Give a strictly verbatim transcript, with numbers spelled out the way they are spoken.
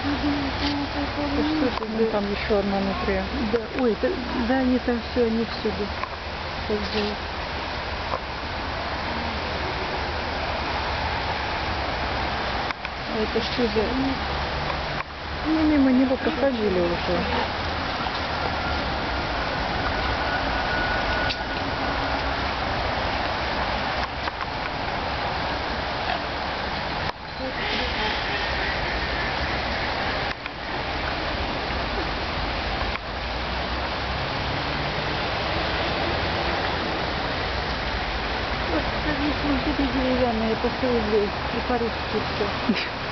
Что это? Ну, там еще одна внутри. Да, ой, это, да, они там все, они всюду. Так живут. А это что за... Мы мимо него проходили уже. Вот, здесь вот эти деревянные, по сто рублей. И по-русски все.